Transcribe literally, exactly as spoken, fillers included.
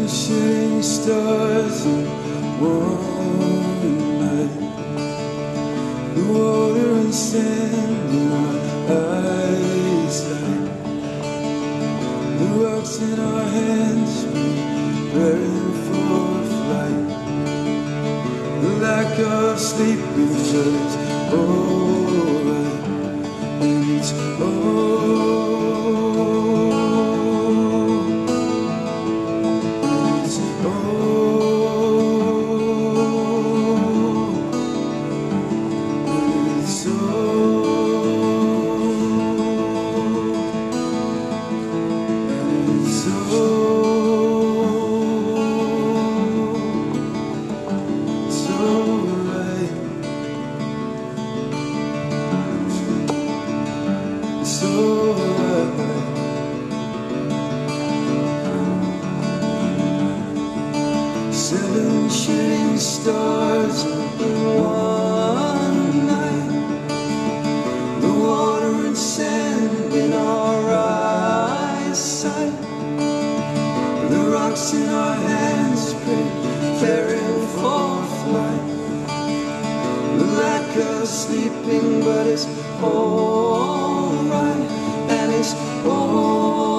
shooting stars in one night. The water and sand in our eyesight. The rocks in our hands preparing for flight. The lack of sleep is just alright, and it's all. Seven shooting stars in one night. The water and sand in our eyesight. The rocks in our hands preparing for flight. The lack of sleeping, but it's alright, and it's all.